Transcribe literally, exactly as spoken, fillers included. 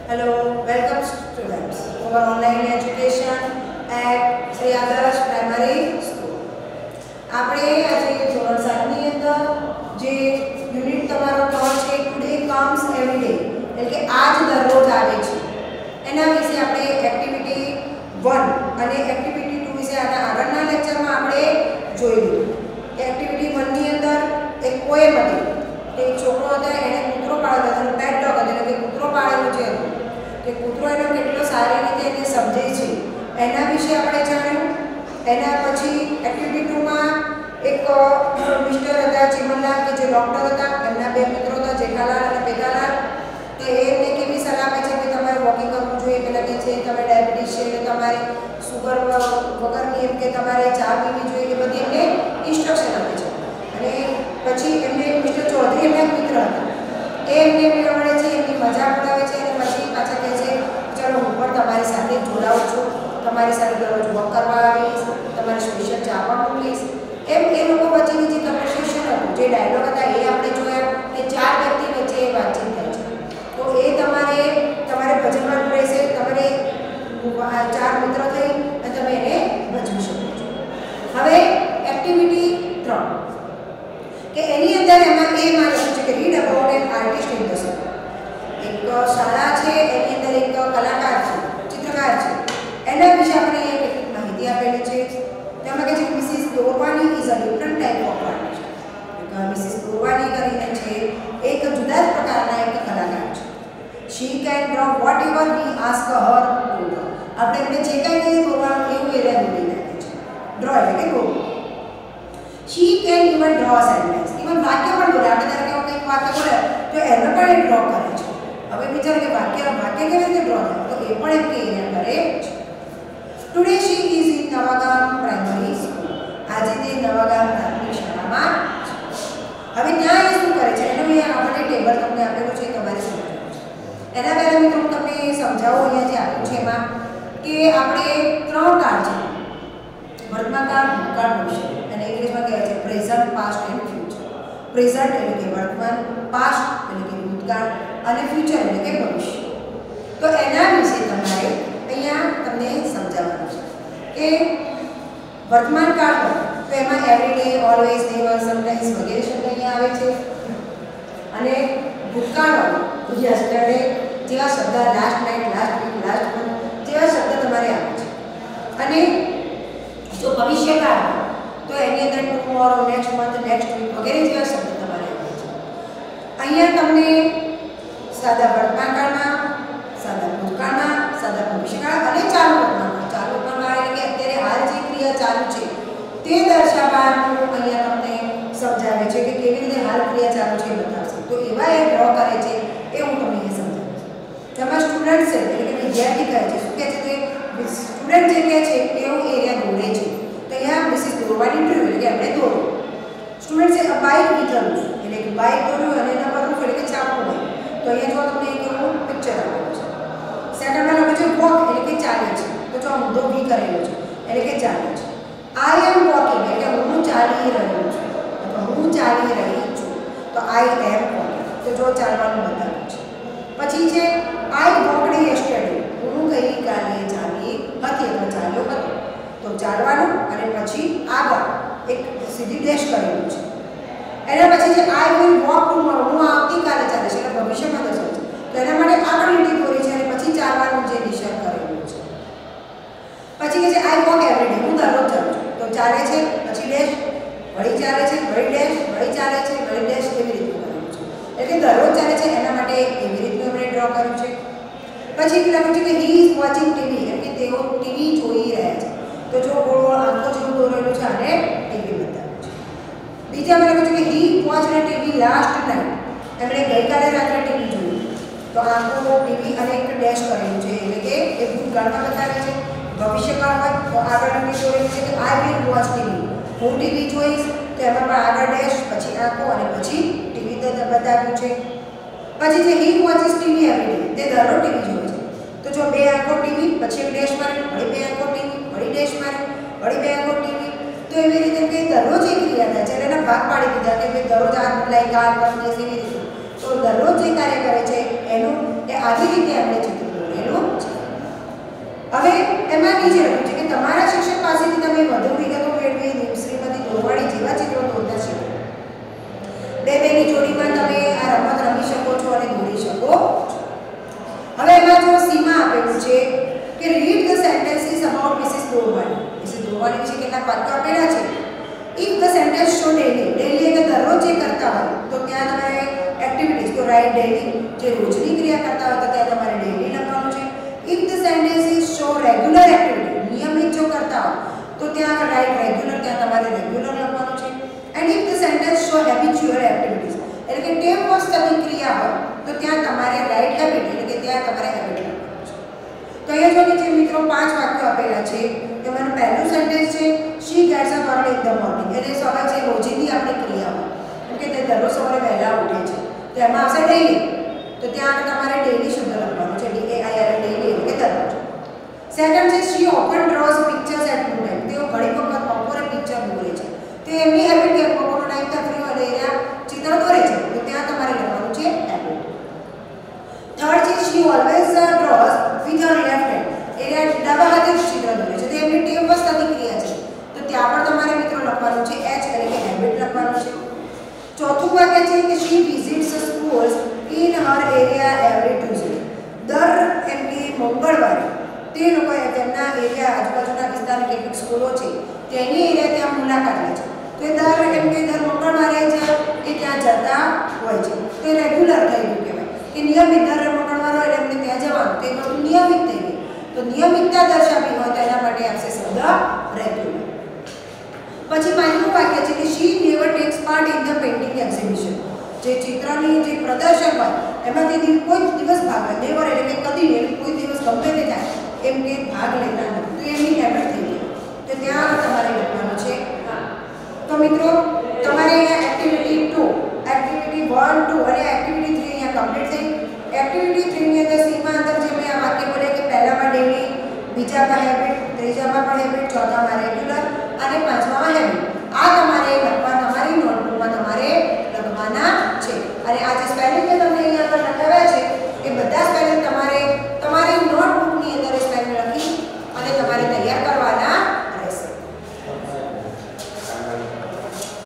Hello, welcome students to our online education at Sri Adarsh Primary School. આપણે આજે ધોરણ સાત ની અંદર જે યુનિટ તમારો ત્રણ છે ટુડે કમ્સ એવરી ડે એટલે કે આજ દરરોજ આવે છે એના વિશે આપણે એક્ટિવિટી વન અને એક્ટિવિટી ટુ વિશે આના આગળના લેક્ચરમાં આપણે જોઈ લીધું. એક્ટિવિટી વન ની અંદર એક પોએમ હતી. એક છોકરો હતો એને કૂતરો પાળેલો હતો, પેટ ડોગ હતો એટલે કે કૂતરો પાળેલો છે કે કૂતરો એનો કેટલો સારી રીતે એને સમજે છે એના વિશે આપણે જાણ્યું. એના પછી એક્ટિવિટી ટુ માં એક મિસ્ટર હતા ચીમનલાલ કે જે ડૉક્ટર હતા, એમના બે મિત્રો હતા જેઠાલાલ અને પેટાલાલ. તો એમને કેવી સલાહ આપે છે કે તમારે વોકિંગ કરવું જોઈએ, પેલા કે છે તમે ડાયાબિટીસ છે એટલે તમારે સુગર વગરની એમ કે તમારે ચા પીવી જોઈએ, એ બધી એમને ઇન્સ્ટ્રક્શન આપે છે. અને પછી એમને મિસ્ટર ચૌધરી એમના મિત્ર હતા, એ એમને મળે છે, એમની મજાક ઉડાવે છે અને પછી પાછા કહે છે ચલો હું પણ તમારી સાથે જોડાઉં છું, તમારી સાથે દરરોજ વોક કરવા આવીશ, તમારે સ્પેશિયલ ચા પણ મોકલીશ. એમ એ લોકો વચ્ચેની જે કન્વર્સેશન હતું, જે ડાયલોગ હતા એ આપણે જોયા કે ચાર વ્યક્તિ વચ્ચે એ વાતચીત થાય છે. તો એ તમારે તમારે ભજવવાનું રહેશે. તમારે ચાર મિત્ર થઈ અને તમે એને ભજવી શકો છો. હવે એક્ટિવિટી ત્રણ કે એની અંદર એમાં એ માનવું છે કે read about an artist in the school. એક શાળા છે એની અંદર એક કલાકાર છે, ચિત્રકાર છે, એના વિશે આપણે અહીંયા કેટલીક માહિતી આપેલી છે. તેમાં કહે છે કે Mrs Doravani is a different type of artist. Mrs Doravani કરીને છે એક જુદા જ પ્રકારના એક કલાકાર છે. She can draw whatever we ask her to draw. આપણે એમને જે કાંઈ કહીએ દોરવાનું એવું એ દોરી નાખે છે. ડ્રો એટલે કે દોરવું. She can even draw sentence, even વાક્ય પણ દોરે. આપણે ત્યારે કેવું કંઈક વાક્ય બોલે તો એને પણ એ ડ્રો કરે છે. હવે વિચાર કે વાક્ય વાક્ય કેવી રીતે ડ્રો થાય, તો એ પણ એમ કે એને કરે છે. Today she is in Navagam primary school. આજે તે નવાગામ પ્રાથમિક શાળામાં છે. હવે ત્યાં એ શું કરે છે એનું અહીંયા આપણે ટેબલ તમને આપેલું છે, તમારે સમજવું છે. એના પહેલાં મિત્રો હું તમને સમજાવું અહીંયા જે આપ્યું છે એમાં કે આપણે ત્રણ કાળ છે, વર્તમાન કાળ, ભૂતકાળ, ભવિષ્ય. અને ઇંગ્લિશમાં કહેવાય છે present, past and future. Present એટલે કે વર્તમાન, પાસ્ટ એટલે કે ભૂતકાળ અને ફ્યુચર એટલે કે ભવિષ્ય. તો એના વિશે તમારે અહીંયા તમને સમજાવવાનું છે કે વર્તમાન કાળ તો એમાં every day, always, never, sometimes વગેરે શબ્દ અહીંયા આવે છે. અને ભૂતકાળ યસ્ટરડે જેવા શબ્દ, last night, last week, last month જેવા શબ્દ તમારે આવે છે. અને જો ભવિષ્યકાળ તો એની અંદર tomorrow, next month, next week વગેરે જેવા શબ્દ તમારે આવે છે. અહીંયા તમને સાદા વર્તમાન કાળમાં, સાદા ભૂતકાળમાં, સાદા ભવિષ્યકાળ અને ચાલુ વર્તમાન. ચાલુ વર્તમાન એટલે કે અત્યારે હાલ જે ક્રિયા ચાલુ છે તે દર્શાવવાનું અહીંયા તમને સમજાવે છે કે કેવી રીતે હાલ ક્રિયા ચાલુ છે એ બતાવશે. તો એવા એ ડ્રો કરે છે એ હું તમને અહીંયા સમજાવીશ. તેમાં સ્ટુડન્ટ છે એટલે કે વિદ્યાર્થી કહે છે, શું કહે છે કે સ્ટુડન્ટ જે કહે છે એવું એરિયા દોરે છે. તો અહીંયા મિસિસ દોરવાની ડ્રીવ એટલે કે આપણે દોરો. સ્ટુડન્ટ છે a bike with a roof એટલે કે બાઇક દોર્યું અને એના પર રૂફ એટલે કે ચાપવું હોય. તો અહીંયા જો તમને એક એવું પિક્ચર આપેલું છે. સેકન્ડમાં લખે છે વોક એટલે કે ચાલે છે. તો જો આ મુદ્દો વી કરેલો છે એટલે કે ચાલે છે. આઈ એમ વોકિંગ એટલે હું ચાલી રહ્યો છું અથવા હું ચાલી રહી છું. તો આઈ એમ વોકિંગ, તો જો ચાલવાનું બતાવ્યું છે. પછી છે આઈ વોકડ યસ્ટરડે, હું ગઈકાલે ચાલી હતી અથવા ચાલ્યો હતો. તો ચાલવાનું અને પછી આગળ એક સીધી ડેશ કરેલું છે. એના પછી છે આઈ વિલ વોક ટુમોરો, હું આવતીકાલે ચાલીશ એટલે ભવિષ્યમાં દર્શાવે છે. તો એના માટે આગળ લીટી દોરી છે અને પછી ચાલવાનું જે નિશાન કરેલું છે. પછી કે છે આઈ વોક એવરી ડે, હું દરરોજ ચાલું છું. તો ચાલે છે પછી ડેશ, વળી ચાલે છે, વળી ડેશ, વળી ચાલે છે, વળી ડેશ, એવી રીતનું કરેલું છે. એટલે દરરોજ ચાલે છે એના માટે એવી રીતનું આપણે ડ્રો કર્યું છે. પછી લખ્યું છે કે હી ઇઝ વોચિંગ ટીવી એટલે કે તેઓ ટીવી જોઈ રહ્યા છે. તો જો ગોળ ગોળ આંખો જેવું દોરેલું છે અને ટીવી બતાવ્યું છે. બીજામાં લખ્યું છે કે he watched TV last night, એમણે ગઈકાલે રાત્રે ટીવી જોયું. તો આંખો, ટીવી અને એક ડેશ કરેલું છે એટલે કે એ ભૂતકાળમાં બતાવે છે. ભવિષ્યકાળમાં તો આગળ લીટી દોરેલી છે કે આઈ વિલ વોચ ટીવી, હું ટીવી જોઈશ. તો એમાં પણ આગળ ડેશ, પછી આંખો અને પછી ટીવી બતાવ્યું છે. પછી જે he watches TV every day, તે દરરોજ ટીવી જોવે છે. તો જો બે આંખો ટીવી, પછી એક ડેશ મારે, વળી બે આંખો ટીવી, વળી ડેશ મારે, વળી બે આંખો ટીવી. તો એવી રીતે કે દરરોજ એક ક્રિયા થાય છે. એના ભાગ પાડી દીધા કે ભાઈ દરરોજ આ બદલાય, કાલ પરમ દિવસ એવી રીતે. તો દરરોજ જે કાર્ય કરે છે એનું એ આવી રીતે આપણે ચિત્ર દોરેલું છે. હવે એમાં નીચે લખ્યું છે કે તમારા શિક્ષક પાસેથી તમે વધુ વિગતો મેળવી શ્રીમતી દોરવાડી જેવા ચિત્રો દોરતા શીખો. બે બેની જોડીમાં તમે આ રમત રમી શકો છો અને દોરી શકો છો. હવે એમાં જો સીમા આપેલું છે કે read the sentences about Mrs Doravadi. Mrs Doravadi વિશે કેટલાક વાક્યો આપેલા છે. If the sentence show daily, daily એટલે દરરોજ જે કરતા હોય તો ત્યાં તમારે એક્ટિવિટીઝ તો રાઇટ ડેલી, જે રોજની ક્રિયા કરતા હોય તો ત્યાં તમારે ડેલી લખવાનું છે. If the sentences show regular activity, નિયમિત જો કરતા હોય તો ત્યાં રાઇટ રેગ્યુલર, ત્યાં તમારે રેગ્યુલર લખવાનું છે. And if the sentence show habitual activities, એટલે કે ટેવવશ થતી ક્રિયા હોય તો ત્યાં તમારે રાઇટ હેબિટ, એટલે કે ત્યાં તમારે હેબિટ લખવાનું છે. તો અહીંયા જો નીચે મિત્રો પાંચ વાક્યો આપેલા છે. એમાંનું પહેલું સેન્ટેન્સ છે she gets up early in the morning, એટલે સવારે જે રોજિંદી આપણી ક્રિયા હોય કેમ કે તે દરરોજ સવારે વહેલા ઉઠે છે તો એમાં આવશે ડેલી, તો ત્યાં તમારે ડેલી શબ્દ લખવાનું છે. D A I R daily એટલે કે દરરોજ. સેકન્ડ છે she often draws pictures at noon time, તેઓ ઘણી વખત બપોરે પિક્ચર દોરે છે. તે એમની હેબિટ કે બપોરનો ટાઈમ ત્યાં ફ્રી હોય એટલે એના ચિત્ર દોરે છે તો ત્યાં તમારે લખવાનું છે હેબિટ. થર્ડ છે she always draws with her left hand, એટલે ડાબા હાથે ચિત્ર દોરે છે તો એમની ટેવવશ થતી ક્રિયા છે તો ત્યાં પણ તમારે મિત્રો લખવાનું છે એચ એટલે કે હેબિટ લખવાનું છે. ચોથું વાક્ય છે કે she visits schools in her area every Tuesday, દર એમ કે મંગળવારે તે લોકોએ તેમના એરિયા આજુબાજુના વિસ્તારની કેટલીક સ્કૂલો છે તેની એરિયા ત્યાં મુલાકાત લે છે તો એ દર એમ કે દર મંગળવારે જ એ ત્યાં જતા હોય છે તો એ રેગ્યુલર થઈ ગયું કહેવાય કે નિયમિત, દર મંગળવારે એટલે એમને ત્યાં જવાનું તો એ બધું નિયમિત થઈ ગયું. તો નિયમિતતા દર્શાવી હોય તો એના માટે આપશે શબ્દ રેગ્યુલર. પછી પાંચમું વાક્ય છે કે she never takes part in the painting exhibition, જે ચિત્રની જે પ્રદર્શન હોય એમાંથી કોઈ દિવસ ભાગ લે, નેવર એટલે કે કદી નહીં, કોઈ દિવસ ગમે તે થાય એમ કે ભાગ લેતા નથી તો એમની હેબિટ થઈ ગઈ તો ત્યાં તમારે લખવાનું છે. તો મિત્રો તમારે અહીંયા activity two, activity one two અને એક્ટિવિટી થ્રી અહીંયા કમ્પ્લીટ થઈ. એક્ટિવિટી થ્રીની અંદર સીમાં અંદર જે મેં આ વાક્ય બોલ્યા કે પહેલામાં ડેલી, બીજામાં હેબિટ, ત્રીજામાં પણ હેબિટ, ચોથામાં રેગ્યુલર અને પાંચમામાં હેબિટ, આ તમારે લખવા તમારી નોટબુકમાં તમારે લખવાના છે. અને આ જે સ્પેલિંગ મેં તમને અહીંયા આગળ